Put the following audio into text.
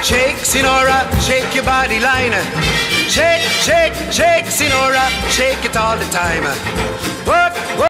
shake, Sinora, shake your body line. Shake, shake, shake, Sinora, shake it all the time. Work, work.